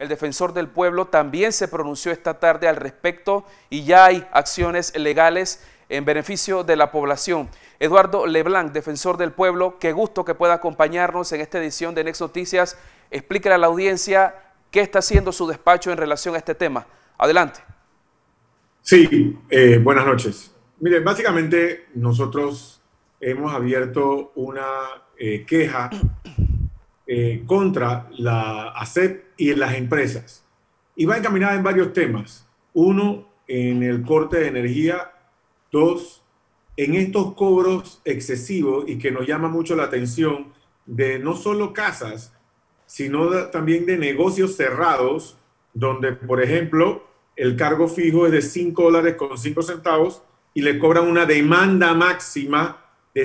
el defensor del pueblo, también se pronunció esta tarde al respecto y ya hay acciones legales en beneficio de la población. Eduardo Leblanc, defensor del pueblo, qué gusto que pueda acompañarnos en esta edición de Next Noticias. Explíquele a la audiencia qué está haciendo su despacho en relación a este tema. Adelante. Sí, buenas noches. Miren, básicamente nosotros hemos abierto una queja contra la ASEP y las empresas. Y va encaminada en varios temas. Uno, en el corte de energía. Dos, en estos cobros excesivos y que nos llama mucho la atención de no solo casas, sino también de negocios cerrados, donde, por ejemplo, el cargo fijo es de $5.05 y le cobran una demanda máxima de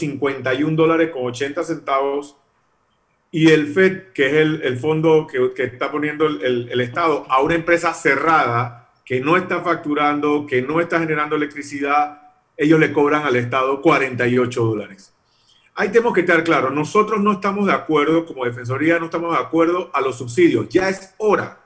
$151.80, y el FED, que es el fondo que está poniendo el Estado a una empresa cerrada que no está facturando, que no está generando electricidad, ellos le cobran al Estado $48. Ahí tenemos que estar claros, nosotros no estamos de acuerdo, como Defensoría no estamos de acuerdo a los subsidios. Ya es hora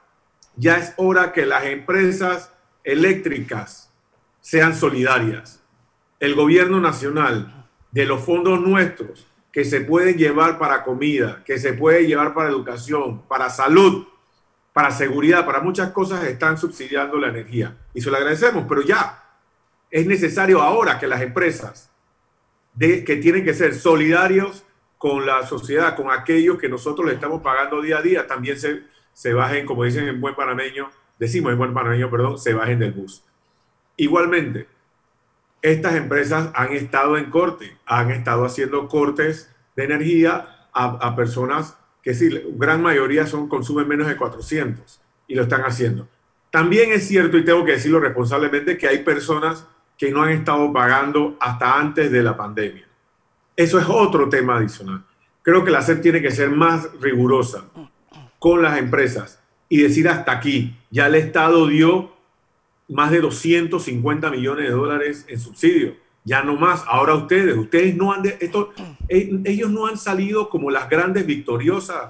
que las empresas eléctricas sean solidarias. El gobierno nacional, de los fondos nuestros, que se pueden llevar para comida, que se puede llevar para educación, para salud, para seguridad, para muchas cosas, están subsidiando la energía. Y se lo agradecemos, pero ya es necesario ahora que las empresas que tienen que ser solidarios con la sociedad, con aquellos que nosotros le estamos pagando día a día, también se bajen, como dicen en buen panameño, decimos en buen panameño, perdón, se bajen del bus. Igualmente, estas empresas han estado en corte, han estado haciendo cortes de energía a personas que sí, gran mayoría consumen menos de 400 y lo están haciendo. También es cierto, y tengo que decirlo responsablemente, que hay personas que no han estado pagando hasta antes de la pandemia. Eso es otro tema adicional. Creo que la SEP tiene que ser más rigurosa con las empresas y decir hasta aquí. Ya el Estado dio más de $250 millones en subsidio. Ya no más. Ahora ustedes no han ellos no han salido como las grandes victoriosas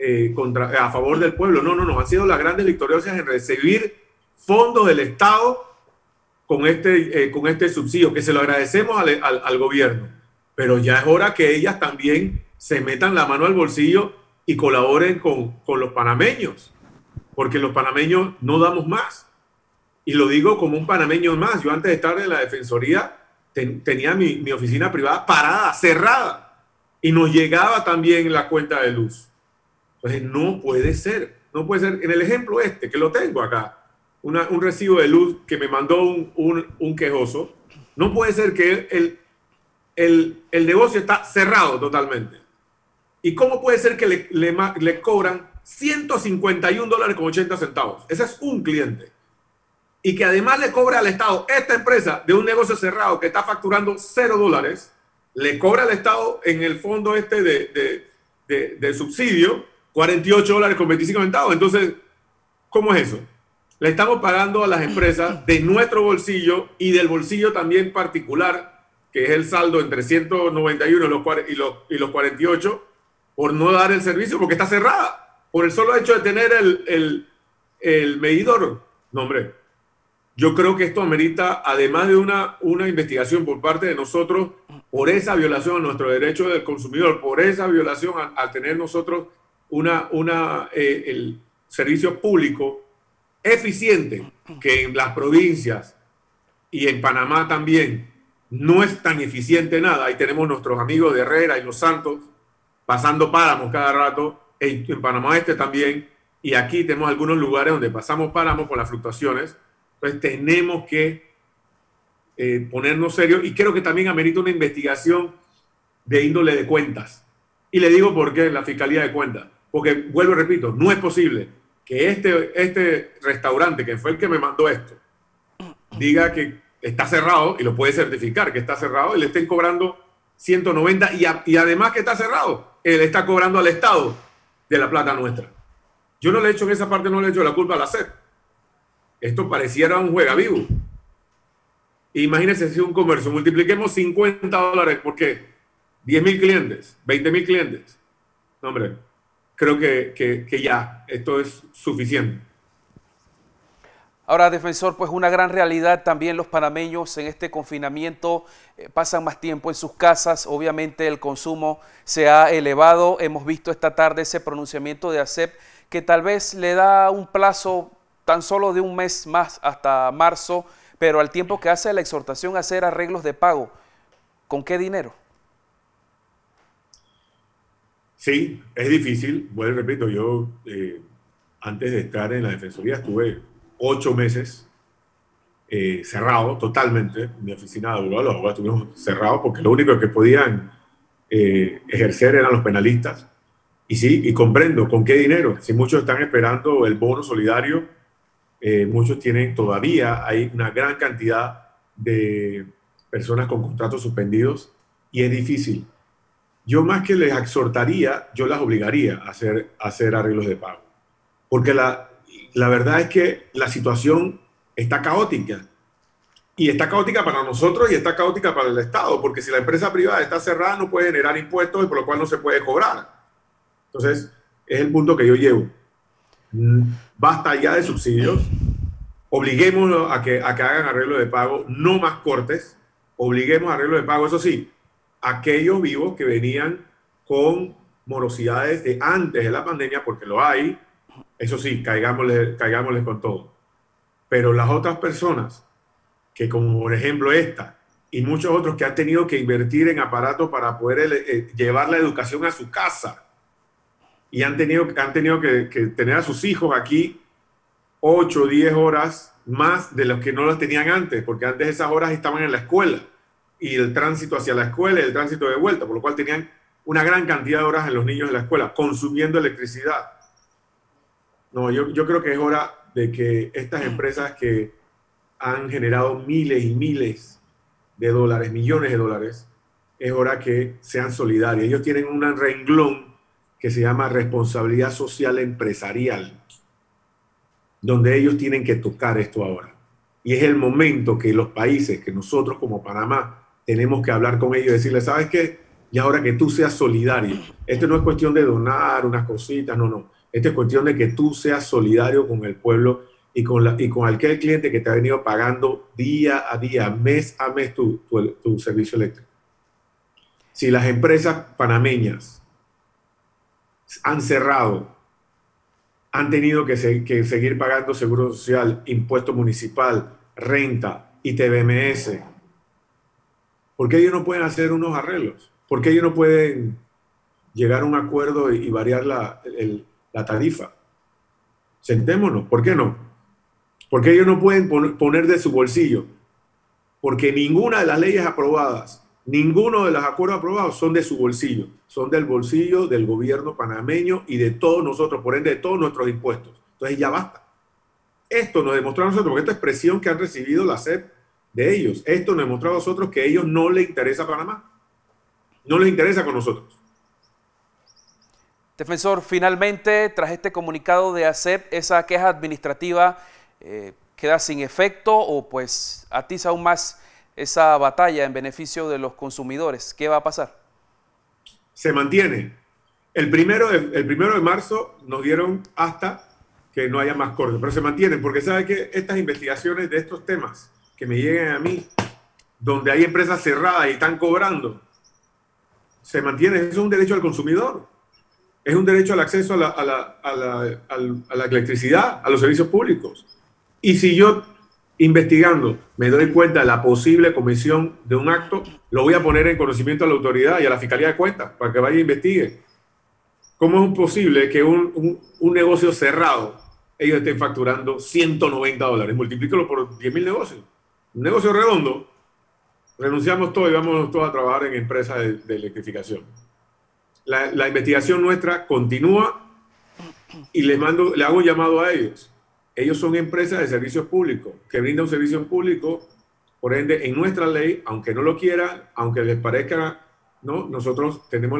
a favor del pueblo. No, han sido las grandes victoriosas en recibir fondos del Estado con este subsidio, que se lo agradecemos al gobierno. Pero ya es hora que ellas también se metan la mano al bolsillo y colaboren con los panameños, porque los panameños no damos más. Y lo digo como un panameño más. Yo antes de estar en la Defensoría tenía mi oficina privada parada, cerrada, y nos llegaba también la cuenta de luz. Entonces no puede ser. En el ejemplo que lo tengo acá, un recibo de luz que me mandó un quejoso, no puede ser que el negocio está cerrado totalmente. ¿Y cómo puede ser que le cobran $151.80? Ese es un cliente. Y que además le cobra al Estado, esta empresa de un negocio cerrado que está facturando $0, le cobra al Estado en el fondo de subsidio $48.25. Entonces, ¿cómo es eso? Le estamos pagando a las empresas de nuestro bolsillo y del bolsillo también particular, que es el saldo entre 191 y los 48, por no dar el servicio, porque está cerrada, por el solo hecho de tener el medidor. No, hombre. Yo creo que esto amerita, además de una investigación por parte de nosotros, por esa violación a nuestro derecho del consumidor, por esa violación al tener nosotros el servicio público eficiente, que en las provincias y en Panamá también no es tan eficiente nada. Ahí tenemos nuestros amigos de Herrera y Los Santos pasando páramos cada rato, en Panamá también, y aquí tenemos algunos lugares donde pasamos páramos con las fluctuaciones. Entonces tenemos que ponernos serios, y creo que también amerita una investigación de índole de cuentas. Y le digo por qué la Fiscalía de Cuentas. Porque, vuelvo y repito, no es posible que este restaurante, que fue el que me mandó esto, diga que está cerrado, y lo puede certificar que está cerrado, y le estén cobrando 190, y además que está cerrado, él está cobrando al Estado de la plata nuestra. Yo no le he hecho en esa parte, no le he hecho la culpa a la SEP. Esto pareciera un juega vivo. Imagínense si un comercio, multipliquemos $50, ¿por qué? 10.000 clientes, 20.000 clientes. No, hombre, creo que ya, esto es suficiente. Ahora, defensor, pues una gran realidad también los panameños en este confinamiento pasan más tiempo en sus casas, obviamente el consumo se ha elevado, hemos visto esta tarde ese pronunciamiento de ASEP que tal vez le da un plazo tan solo de un mes más hasta marzo, pero al tiempo que hace la exhortación a hacer arreglos de pago, ¿con qué dinero? Sí, es difícil, bueno, repito, yo antes de estar en la Defensoría estuve 8 meses cerrado totalmente. Mi oficina de abogados, los abogados estuvimos cerrados porque lo único que podían ejercer eran los penalistas. Y sí, y comprendo con qué dinero. Si muchos están esperando el bono solidario, muchos tienen todavía, hay una gran cantidad de personas con contratos suspendidos y es difícil. Yo más que les exhortaría, yo las obligaría a hacer arreglos de pago. Porque la verdad es que la situación está caótica. Y está caótica para nosotros y está caótica para el Estado, porque si la empresa privada está cerrada no puede generar impuestos y por lo cual no se puede cobrar. Entonces, es el punto que yo llevo. Basta ya de subsidios, obliguémoslos a que hagan arreglo de pago, no más cortes, obliguemos a arreglo de pago, eso sí, aquellos vivos que venían con morosidades de antes de la pandemia, porque lo hay, eso sí, caigámosles con todo. Pero las otras personas, que como por ejemplo esta, y muchos otros que han tenido que invertir en aparatos para poder llevar la educación a su casa, y han tenido que tener a sus hijos aquí 8 o 10 horas más de los que no las tenían antes, porque antes esas horas estaban en la escuela, y el tránsito hacia la escuela y el tránsito de vuelta, por lo cual tenían una gran cantidad de horas en los niños en la escuela, consumiendo electricidad. No, yo creo que es hora de que estas empresas que han generado miles y miles de dólares, millones de dólares, es hora que sean solidarias. Ellos tienen un renglón que se llama responsabilidad social empresarial, donde ellos tienen que tocar esto ahora. Y es el momento que los países, que nosotros como Panamá, tenemos que hablar con ellos y decirles, ¿sabes qué? Y ahora que tú seas solidario. Esto no es cuestión de donar unas cositas, no. Esto es cuestión de que tú seas solidario con el pueblo y con aquel cliente que te ha venido pagando día a día, mes a mes tu servicio eléctrico. Si las empresas panameñas han cerrado, han tenido que seguir pagando seguro social, impuesto municipal, renta y TVMS, ¿por qué ellos no pueden hacer unos arreglos? ¿Por qué ellos no pueden llegar a un acuerdo y variar la tarifa? Sentémonos, ¿por qué no? ¿Por qué ellos no pueden poner de su bolsillo? Porque ninguna de las leyes aprobadas, ninguno de los acuerdos aprobados son de su bolsillo, son del bolsillo del gobierno panameño y de todos nosotros, por ende de todos nuestros impuestos. Entonces ya basta. Esto nos demostró a nosotros, porque esta es presión que han recibido la SEP de ellos, esto nos demostró a nosotros que a ellos no les interesa Panamá, no les interesa con nosotros. Defensor, finalmente, tras este comunicado de ASEP, esa queja administrativa queda sin efecto o pues atiza aún más esa batalla en beneficio de los consumidores. ¿Qué va a pasar? Se mantiene. El primero de marzo nos dieron hasta que no haya más cortes, pero se mantienen porque sabe que estas investigaciones de estos temas que me lleguen a mí, donde hay empresas cerradas y están cobrando, se mantiene. Eso es un derecho al consumidor. Es un derecho al acceso a la electricidad, a los servicios públicos. Y si yo, investigando, me doy cuenta de la posible comisión de un acto, lo voy a poner en conocimiento a la autoridad y a la Fiscalía de Cuentas para que vaya e investigue. ¿Cómo es posible que un negocio cerrado, ellos estén facturando $190? Multiplícalo por 10.000 negocios. Un negocio redondo, renunciamos todos y vamos todos a trabajar en empresas de electrificación. La investigación nuestra continúa y le hago un llamado a ellos. Ellos son empresas de servicios públicos que brindan un servicio público, por ende, en nuestra ley, aunque no lo quieran, aunque les parezca, ¿no? Nosotros tenemos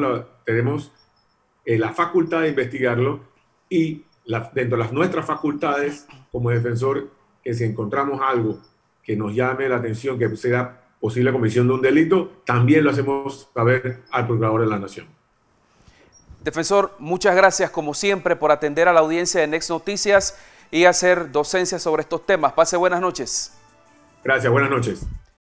la facultad de investigarlo y dentro de nuestras facultades como defensor, que si encontramos algo que nos llame la atención, que sea posible comisión de un delito, también lo hacemos saber al Procurador de la Nación. Defensor, muchas gracias como siempre por atender a la audiencia de Next Noticias y hacer docencia sobre estos temas. Pase buenas noches. Gracias, buenas noches.